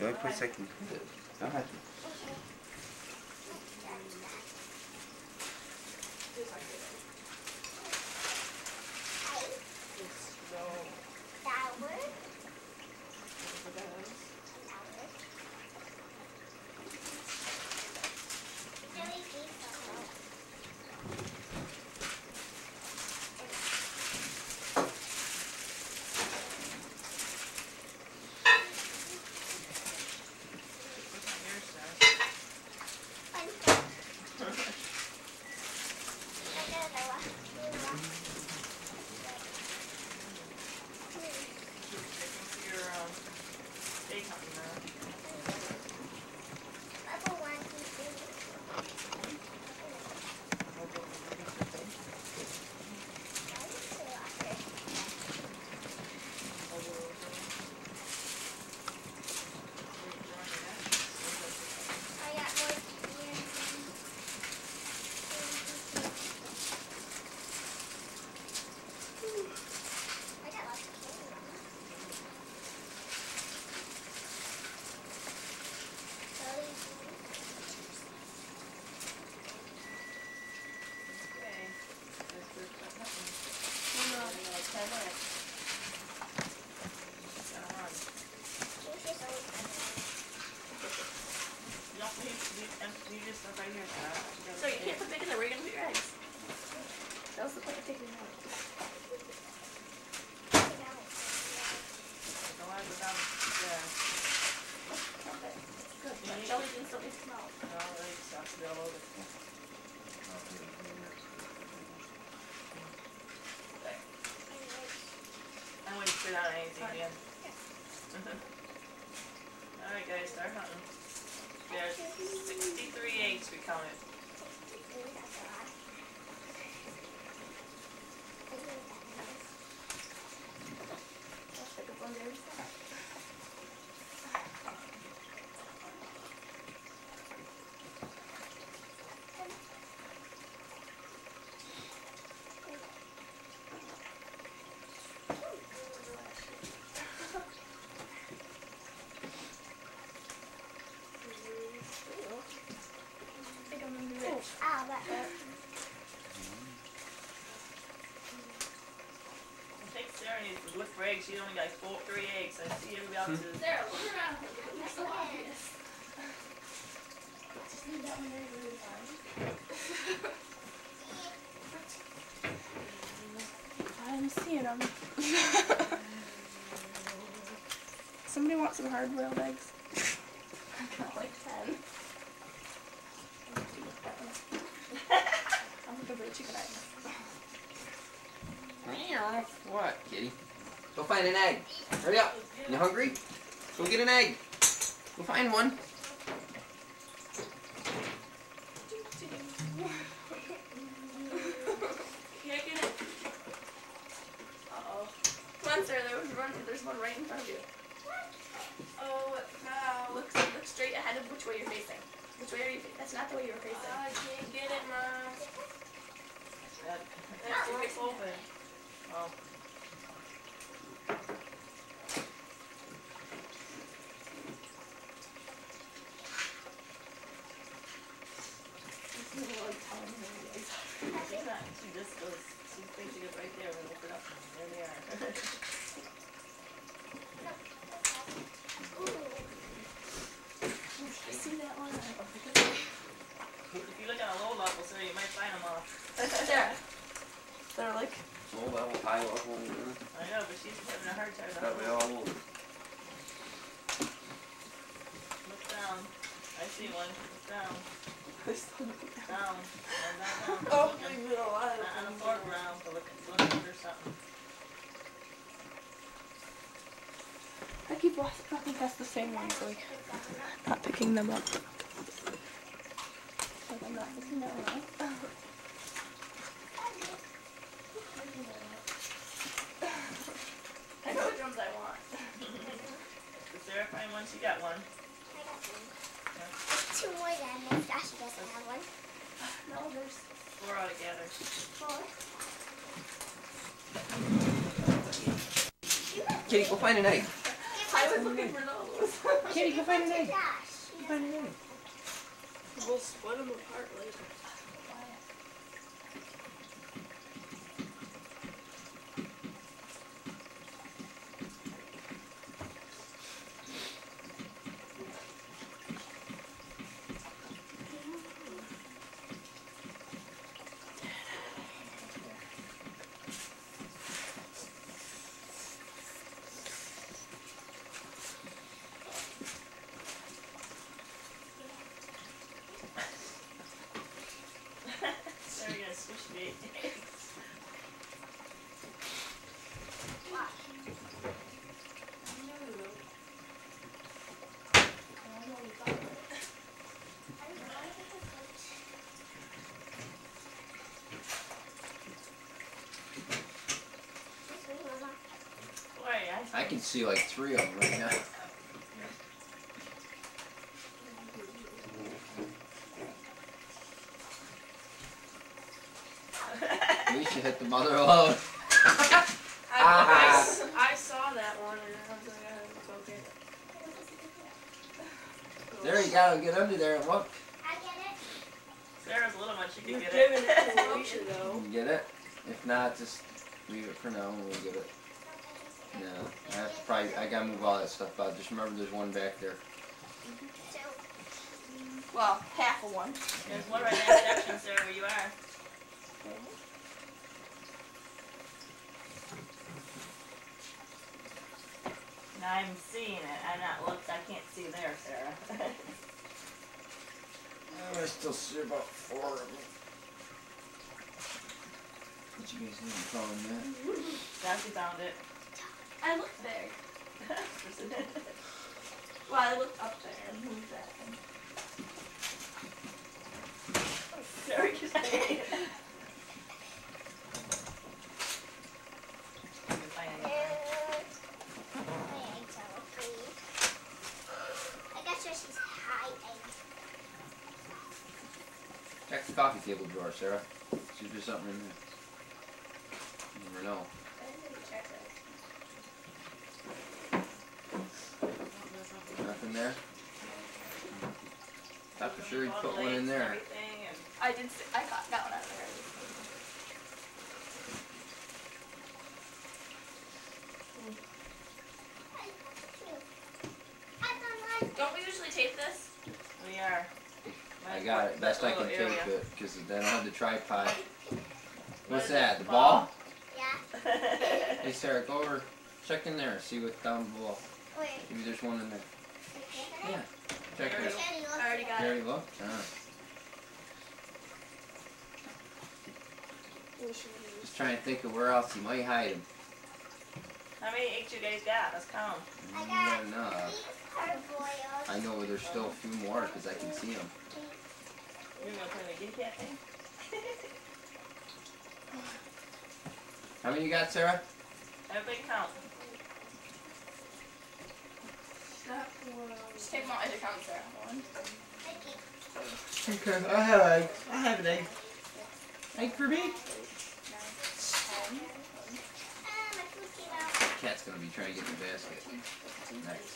Vai pôr isso aqui. Tá rápido. So you can't put bacon there. Where are you going to put your eggs? That was the point of taking them out. Okay, good. Jelly beans don't need to smell. I'm waiting for that anything again. Alright guys, start hunting. There's 63 eggs we counted. Ow, that hurt. I think Sarah needs to look for eggs. She only got 3 eggs. I see everybody else is. Sarah, look around. That's so obvious. Just leave that one there really fine. I'm seeing them. Somebody want some hard-boiled eggs? Like 10. Chicken eggs. What, kitty? Go find an egg. Hurry up. You hungry? Go get an egg. Go find one. Can't get it. Uh-oh. Come on, Sarah. There's one right in front of you. Oh, wow. Look straight ahead of which way you're facing. Which way are you facing? That's not the way you were facing. I can't get it, Mom. That's open. Oh. She just goes, she thinks she gets right there and open up. There they are. I see that one. If you look at a low level, sir, you might find them all. Sarah. They're like... Oh, that will pile up on you. I know, but she's having a hard time. That way all over. Look down. I see one. Look down. Down. Down. Oh, leave it alive. Not on the foreground, but look under something. I keep walking past the same ones, like, not picking them up. Like, I'm not picking that one up. I know which ones I want. Did Sarah find one? She got one. I got one. Yeah. There's 2 more than this. Ashley doesn't have one. No, there's 4 altogether. 4. Kitty, go find an egg. I was looking for those. Kitty, go find an egg. Josh. Go find an egg. We'll split them apart later. So we're gonna switch the eggs. Boy, I can see like 3 of them right now. At least you hit the mother alone. I saw that one and I was like, oh, it's okay. There you go. Get under there and look. I get it. Sarah's little one, she can You're get giving it. it to Alicia You though. can get it. If not, just leave it for now and we'll get it. No, I have to probably. I gotta move all that stuff out. Just remember, there's one back there. So, Well, half of one. There's one right in that section, Sarah, where you are. Now I'm seeing it. I'm not looked. I can't see there, Sarah. I still see about 4 of them. What you guys need to call them that? Now she found it. I looked there. Well, I looked up there and moved that. Sarah just made it. my eggs are okay. I got sure she's high eggs. Check the coffee table drawer, Sarah. See if there's something in there. You never know. Nothing there? Thought for sure you'd put one in there. I did. I got one out of there. Don't we usually tape this? We are. I got it. Best I can Little tape area. it because then I have the tripod. What's that? The ball? Yeah. Hey Sarah, go over, check in there, see what's down below. Wait. Maybe there's one in there. Yeah. Check There it. is. I already got You it. already looked? Just trying to think of where else you might hide them. How many eggs you guys got? Let's count. I got No, these hard-boiled. I know there's still a few more because I can see them. You're gonna play the kitty cat thing? How many you got, Sarah? Everybody count. Just take them out as it counts, Sarah. 1, Okay, I have an egg. I have an egg. Egg for me? 9, 10. My food came out. Cat's gonna be trying to get in the basket. Next.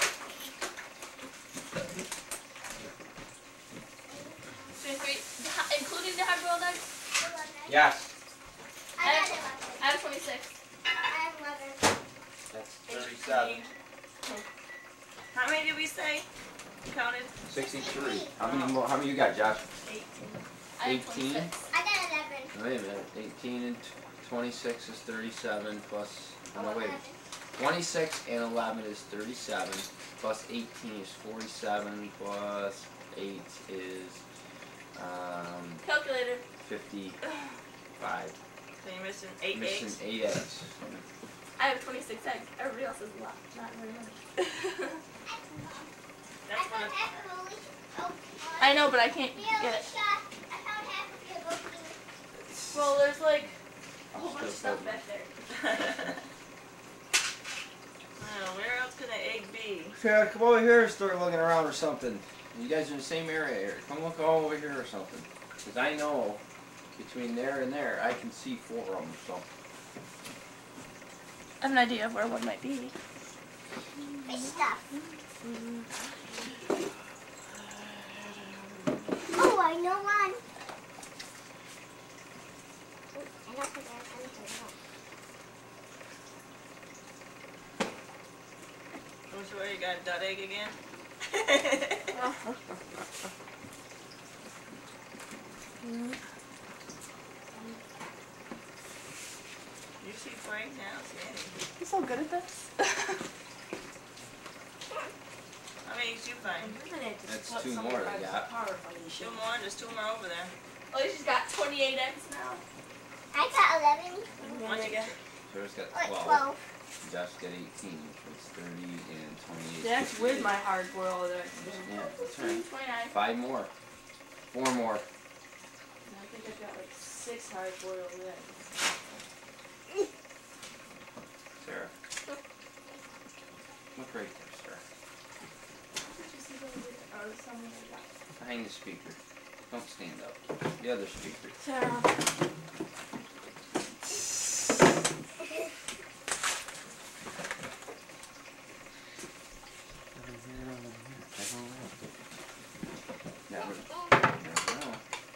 Including the hard-boiled eggs? Yes. I got 11. I have 26. I have 11. That's 37. How many did we say? You counted? 63. How many more? How many you got, Josh? 18. I have 18? 26. I got 11. Wait a minute. 18 and 26 is 37 plus. Oh, no, wait. 11. 26 and 11 is 37. Plus 18 is 47. Plus 8 is Calculator. 55. So you're missing 8 Missing eggs. 8 eggs. I have 26 eggs. Everybody else has a lot. Not very much. That's I one found of, half of Alicia. Oh, I know, but I can't me, get it. Alicia. I found half of your book. Well, there's like a whole bunch of stuff back there. Oh, where else could an egg be? Sarah, come over here and start looking around or something. You guys are in the same area here. Come look all over here or something. Because I know between there and there, I can see 4 of them. So I have an idea of where one might be. Fish stuff. Oh, I know one. I don't think I can do I'm sure you got dud egg again. You see Frank now, Sandy. You're so good at this. How many did you find? That's 2 more they got. 2 more? There's 2 more over there. Oh, she's got 28 eggs now. I got 11. What'd you get? Sarah's got Like 12. 12. Josh got 18, which was 30 and 28. That's with my hard boiled eggs. Yeah, that's right. 29. 5 more. 4 more. I think I've got like 6 hard boiled eggs. Sarah. Look right there, Sarah. Behind the speaker. Don't stand up. The other speaker. Sarah. Never know.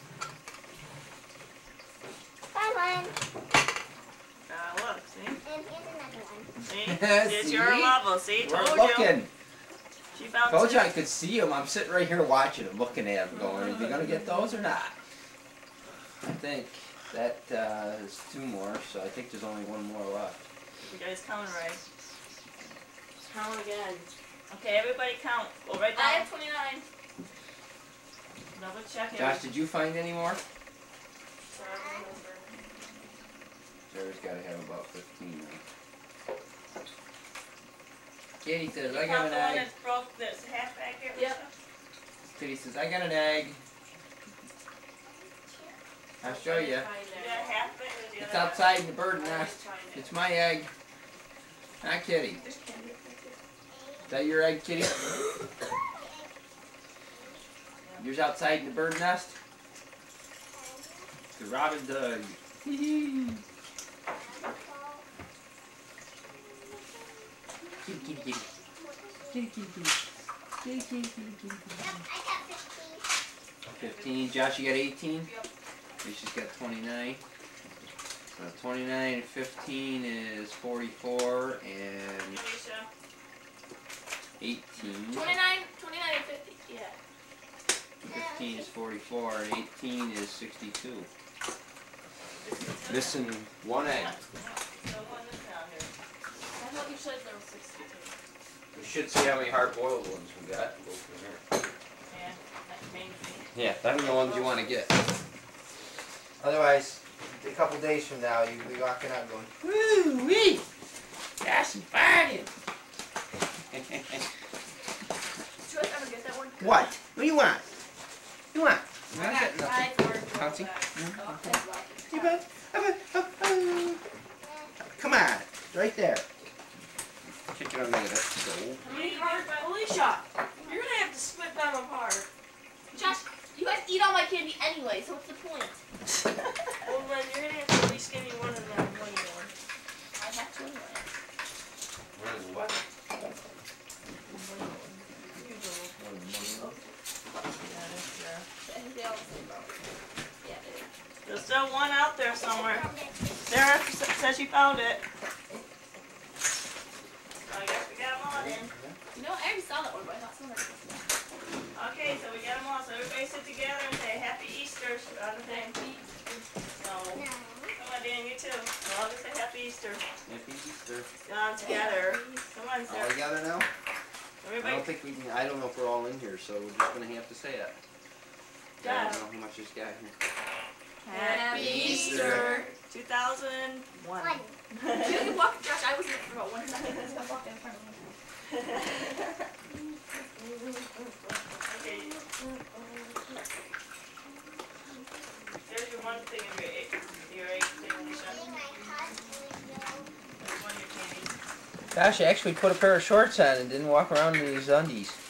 Bye, one. Look, see? And here's another one. See? It's your See? level, see? We're Told you. looking. She found Told you 2. I could see him. I'm sitting right here watching him, looking at him, going, "Is he gonna get those or not?" I think that is 2 more, so I think there's only 1 more left. You guys counting right. Count again. Okay, everybody count. Go right I down. have 29. Double check Josh, did you find any more? Sarah, remember. Sarah's got to have about 15 now. Katie says, You "I got count an the one egg." that's broke, that's half back here? Yep. Katie says, "I got an egg." I'll show you. You got half of it or the It's other outside in the bird nest. It's my egg. Not Kitty. There's candy up there too. Is that your egg, Kitty? Yours outside in the bird nest? The Robin Doug. Kitty, kitty, kitty. Kitty, kitty, kitty. Kitty, kitty, kitty, kitty. Yep, I got 15. 15. Josh, you got 18? Yep. She's got 29. So 29 and 15 is 44, and Alicia. 18. 29 and 50. Yeah. 15 is 44, and 18 is 62. Missing 1 egg. So one is down here. I thought you said there was 62. We should see how many hard-boiled ones we got. Go from there. Yeah, that's main thing. Yeah, them are the ones you want to get. Otherwise, a couple days from now, you'll be walking out going, "Woo-wee! Got some fighting!" Should I ever get that one? What? What do you want? You want? I got 5 hard boiled Bouncy? eggs. Oh, that's lucky. You bet. Come on, right there. Kick it on there. That's so. How many hard Alicia, you're gonna have to split them apart. Josh, you guys eat all my candy anyway, so what's the point? Well, then you're gonna have to at least give me one of them one more. I have to anyway. Where's what? I think they all the same though. Yeah, they do. There's still one out there somewhere. Sarah says she found it. So I guess we got them all in. You know, I already saw that one, but I thought someone already saw that. Okay, so we got them all. So everybody sit together and say Happy Easter. On the thing. No. No. Come on, Dan, you too. We'll all just say Happy Easter. Happy Easter. On together. Come on, All Sarah. together now? I Everybody. don't think we can. I don't know if we're all in here, so we're just gonna have to say it. I Yeah. don't know how much this got here. Happy Easter. 2001. One. You walk, Josh, I was here for about 1 second. I just walked in front of me. Okay. There's your one thing of your egg thing, Alicia. My husband There's one of your candies. Gosh, I actually put a pair of shorts on and didn't walk around in these undies.